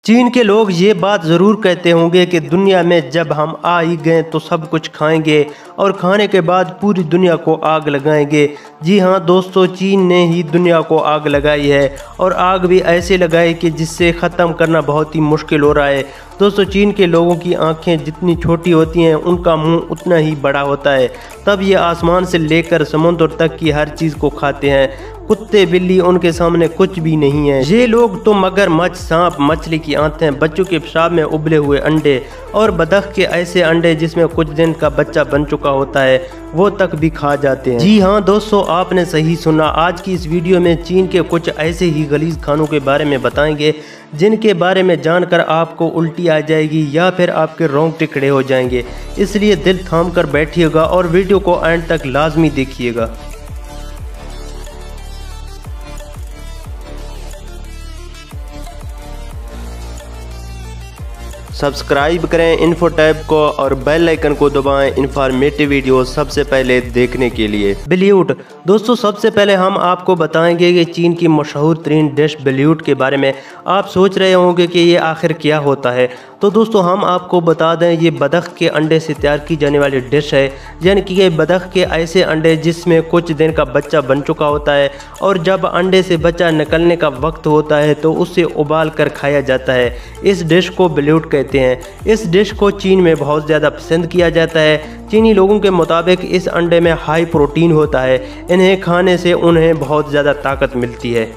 चीन के लोग ये बात ज़रूर कहते होंगे कि दुनिया में जब हम आ ही गए तो सब कुछ खाएंगे और खाने के बाद पूरी दुनिया को आग लगाएंगे। जी हाँ दोस्तों, चीन ने ही दुनिया को आग लगाई है और आग भी ऐसे लगाई कि जिससे ख़त्म करना बहुत ही मुश्किल हो रहा है। दोस्तों, चीन के लोगों की आंखें जितनी छोटी होती हैं उनका मुंह उतना ही बड़ा होता है। तब ये आसमान से लेकर समुद्र तक की हर चीज़ को खाते हैं। कुत्ते बिल्ली उनके सामने कुछ भी नहीं है। ये लोग तो मगरमच्छ, सांप, मछली की आंतें, बच्चों के पेशाब में उबले हुए अंडे और बतख के ऐसे अंडे जिसमें कुछ दिन का बच्चा बन चुका होता है वो तक भी खा जाते हैं। जी हाँ दोस्तों, आपने सही सुना। आज की इस वीडियो में चीन के कुछ ऐसे ही गलीज खानों के बारे में बताएंगे जिनके बारे में जानकर आपको उल्टी आ जाएगी या फिर आपके रोंगटे खड़े हो जाएंगे। इसलिए दिल थाम कर बैठिएगा और वीडियो को एंड तक लाजमी देखिएगा। सब्सक्राइब करें इन्फो टैब को और बेल आइकन को दबाएं इन्फॉर्मेटिव वीडियो सबसे पहले देखने के लिए। बॉलीवुड दोस्तों, सबसे पहले हम आपको बताएंगे कि चीन की मशहूर तरीन डिश बॉलीवुड के बारे में। आप सोच रहे होंगे कि ये आखिर क्या होता है, तो दोस्तों हम आपको बता दें ये बतख के अंडे से तैयार की जाने वाली डिश है। यानी कि ये बतख के ऐसे अंडे जिसमें कुछ दिन का बच्चा बन चुका होता है और जब अंडे से बच्चा निकलने का वक्त होता है तो उसे उबाल कर खाया जाता है। इस डिश को बॉलीवुड कहते हैं। इस डिश को चीन में बहुत ज़्यादा पसंद किया जाता है। चीनी लोगों के मुताबिक इस अंडे में हाई प्रोटीन होता है। इन्हें खाने से उन्हें बहुत ज़्यादा ताकत मिलती है।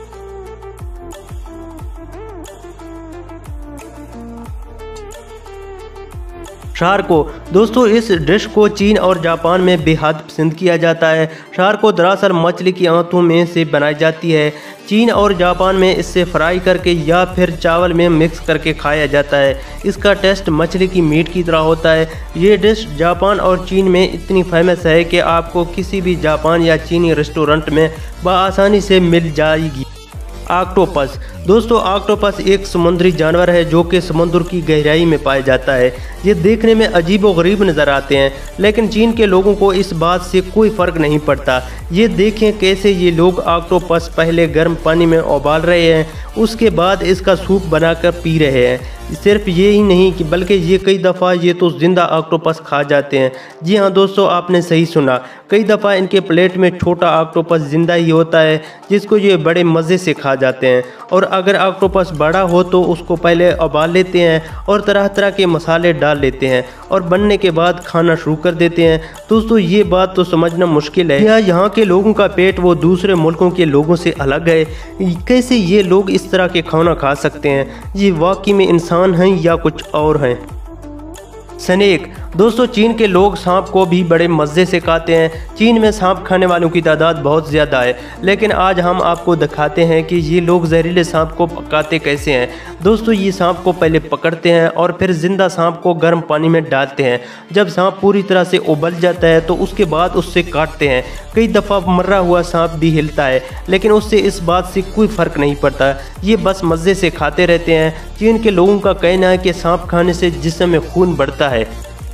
शार्को दोस्तों, इस डिश को चीन और जापान में बेहद पसंद किया जाता है। शार्को दरअसल मछली की आंतों में से बनाई जाती है। चीन और जापान में इससे फ्राई करके या फिर चावल में मिक्स करके खाया जाता है। इसका टेस्ट मछली की मीट की तरह होता है। ये डिश जापान और चीन में इतनी फेमस है कि आपको किसी भी जापान या चीनी रेस्टोरेंट में बआसानी से मिल जाएगी। ऑक्टोपस दोस्तों, ऑक्टोपस एक समुद्री जानवर है जो कि समुद्र की गहराई में पाया जाता है। ये देखने में अजीब व गरीब नज़र आते हैं, लेकिन चीन के लोगों को इस बात से कोई फ़र्क नहीं पड़ता। ये देखें कैसे ये लोग ऑक्टोपस पहले गर्म पानी में उबाल रहे हैं, उसके बाद इसका सूप बनाकर पी रहे हैं। सिर्फ ये ही नहीं कि बल्कि ये कई दफ़ा ये तो ज़िंदा ऑक्टोपस खा जाते हैं। जी हाँ दोस्तों, आपने सही सुना। कई दफ़ा इनके प्लेट में छोटा ऑक्टोपस ज़िंदा ही होता है जिसको ये बड़े मज़े से खा जाते हैं। और अगर ऑक्टोपस बड़ा हो तो उसको पहले उबाल लेते हैं और तरह तरह के मसाले डाल लेते हैं और बनने के बाद खाना शुरू कर देते हैं। दोस्तों, ये बात तो समझना मुश्किल है। यहाँ के लोगों का पेट वो दूसरे मुल्कों के लोगों से अलग है। कैसे ये लोग इस तरह के खाना खा सकते हैं? ये वाकई में इंसान हैं या कुछ और हैं? स्नेक दोस्तों, चीन के लोग सांप को भी बड़े मज़े से खाते हैं। चीन में सांप खाने वालों की तादाद बहुत ज़्यादा है, लेकिन आज हम आपको दिखाते हैं कि ये लोग जहरीले सांप को पकाते कैसे हैं। दोस्तों, ये सांप को पहले पकड़ते हैं और फिर ज़िंदा सांप को गर्म पानी में डालते हैं। जब सांप पूरी तरह से उबल जाता है तो उसके बाद उससे काटते हैं। कई दफ़ा मरा हुआ सांप भी हिलता है, लेकिन उससे इस बात से कोई फ़र्क नहीं पड़ता। ये बस मज़े से खाते रहते हैं। चीन के लोगों का कहना है कि सांप खाने से जिस्म में खून बढ़ता है।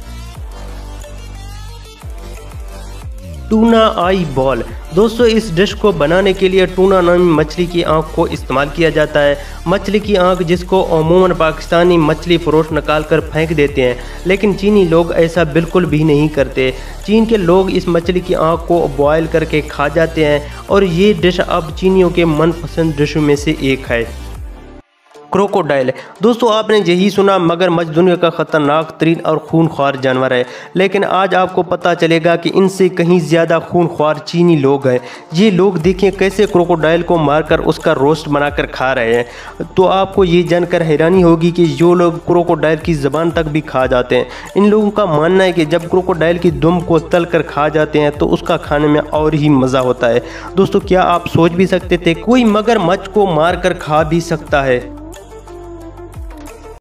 टूना आई बॉल दोस्तों, इस डिश को बनाने के लिए टूना नामी मछली की आंख को इस्तेमाल किया जाता है। मछली की आंख जिसको अमूमन पाकिस्तानी मछली फरोश निकाल कर फेंक देते हैं, लेकिन चीनी लोग ऐसा बिल्कुल भी नहीं करते। चीन के लोग इस मछली की आंख को बॉयल करके खा जाते हैं और ये डिश अब चीनियों के मनपसंद डिशों में से एक है। क्रोकोडाइल दोस्तों, आपने यही सुना, मगरमच्छ दुनिया का खतरनाक तरीन और खूनख्वार जानवर है। लेकिन आज आपको पता चलेगा कि इनसे कहीं ज़्यादा खूनख्वार चीनी लोग हैं। ये लोग देखें कैसे क्रोकोडाइल को मारकर उसका रोस्ट बनाकर खा रहे हैं। तो आपको ये जानकर हैरानी होगी कि जो लोग क्रोकोडाइल की ज़बान तक भी खा जाते हैं। इन लोगों का मानना है कि जब क्रोकोडाइल की दुम को तल कर खा जाते हैं तो उसका खाने में और ही मज़ा होता है। दोस्तों, क्या आप सोच भी सकते थे कोई मगरमच्छ को मार कर खा भी सकता है?